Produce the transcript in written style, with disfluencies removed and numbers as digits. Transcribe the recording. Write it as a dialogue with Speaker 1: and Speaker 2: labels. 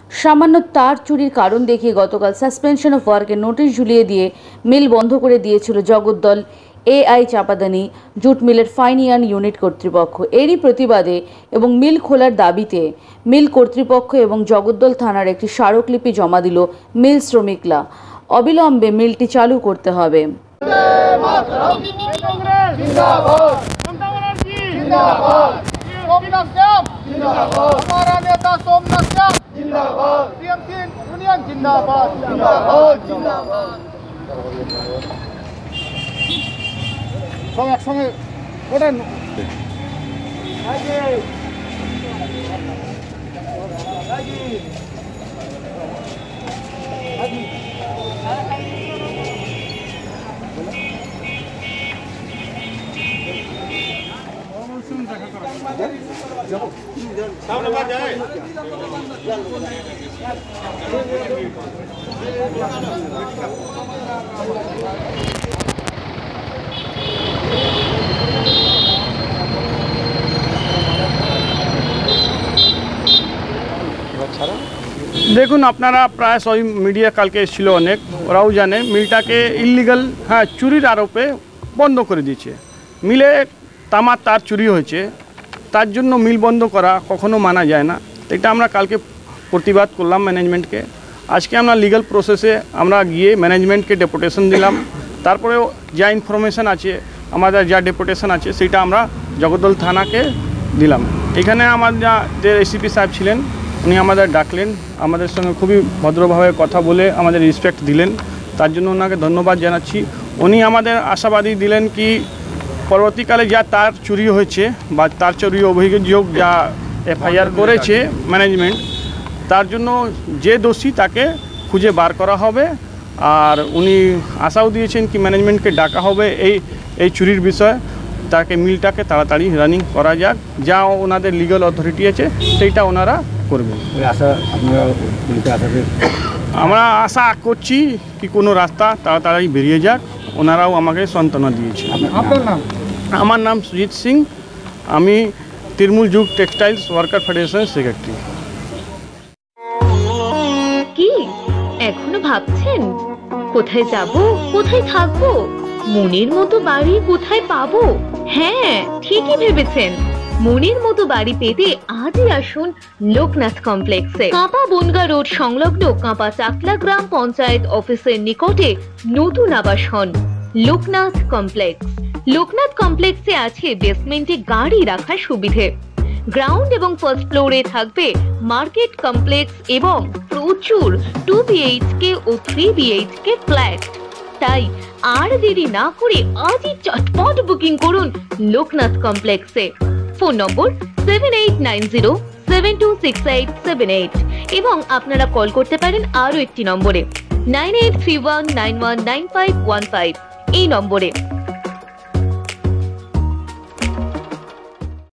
Speaker 1: সামান্য তার চুরির কারণ দেখিয়ে গতকাল সাসপেনশন অফ ওয়ার্কের নোটিশ ঝুলিয়ে দিয়ে মিল বন্ধ করে দিয়েছিল জগদ্দল এআই চাপাদানি জুট মিলের ফাইনিয়ান ইউনিট কর্তৃপক্ষ। এরই প্রতিবাদে এবং মিল খোলার দাবিতে মিল কর্তৃপক্ষ এবং জগদ্দল থানার একটি স্মারকলিপি জমা দিল মিল শ্রমিকরা। অবিলম্বে মিলটি চালু করতে হবে।
Speaker 2: हमारा नेता सोमनाथ श्याम जिंदाबाद, टीएमसी यूनियन जिंदाबाद, जिंदाबाद, जिंदाबाद। सब একসঙ্গে ওঠেন।
Speaker 3: দেখুন, আপনারা প্রায় সবই মিডিয়া কালকে এসেছিল, অনেক ওরাও জানে মিলটাকে ইললিগাল চুরির আরোপে বন্ধ করে দিয়েছে। মিলে তামার তার চুরি হয়েছে, তার জন্য মিল বন্ধ করা কখনো মানা যায় না। এটা আমরা কালকে প্রতিবাদ করলাম ম্যানেজমেন্টকে। আজকে আমরা লিগাল প্রসেসে আমরা গিয়ে ম্যানেজমেন্টকে ডেপুটেশন দিলাম। তারপরেও যা ইনফরমেশান আছে, আমাদের যা ডেপুটেশন আছে, সেটা আমরা জগদ্দল থানাকে দিলাম। এখানে আমাদের এসিপি সাহেব ছিলেন, উনি আমাদের ডাকলেন, আমাদের সঙ্গে খুবই ভদ্রভাবে কথা বলে আমাদের রেসপেক্ট দিলেন, তার জন্য ওনাকে ধন্যবাদ জানাচ্ছি। উনি আমাদের আশাবাদী দিলেন কি পরবর্তীকালে যা তার চুরি হয়েছে বা তার চুরি অভিযোগ যা এফআইআর করেছে ম্যানেজমেন্ট, তার জন্য যে দোষী তাকে খুঁজে বার করা হবে। আর উনি আশাও দিয়েছেন কি ম্যানেজমেন্টকে ডাকা হবে এই চুরির বিষয়ে, তাকে মিলটাকে তাড়াতাড়ি রানিং করা যাক। যা ওনাদের লিগাল অথরিটি আছে সেইটা ওনারা করবেন। আমরা আশা করছি কি কোনো রাস্তা তাড়াতাড়ি বেরিয়ে যাক। ওনারাও আমাকে সান্ত্বনা দিয়েছে। আমার নাম সুজিত সিং, আমি তৃণমূল যুগ টেক্সটাইলস ওয়ার্কার ফেডারেশন সেক্রেটারি।
Speaker 4: কি এখনো ভাবছেন কোথায় যাব, কোথায় থাকবো, মনের মতো বাড়ি কোথায় পাবো? হ্যাঁ, ঠিকই ভেবেছেন। মনের মতো বাড়ি পেতে আজই আসুন লোকনাথ কমপ্লেক্সে। কাঁপা বনগা রোড সংলগ্ন কাঁপা চাকলা গ্রাম পঞ্চায়েত অফিসের নিকটে নতুন আবাসন লোকনাথ কমপ্লেক্স। লোকনাথ কমপ্লেক্সে আছে বেসমেন্টে গাড়ি রাখার সুবিধে, গ্রাউন্ড এবং ফার্স্ট ফ্লোরে থাকবে মার্কেট কমপ্লেক্স এবং প্রচুর 2 BHK ও 3 BHK ফ্ল্যাট। তাই আর দেরি না করে আজই চটপট বুকিং করুন লোকনাথ কমপ্লেক্সে। ফোন নম্বর 7890726878 এবং আপনারা কল করতে পারেন আরো একটি নম্বরে 9831919515 এই নম্বরে।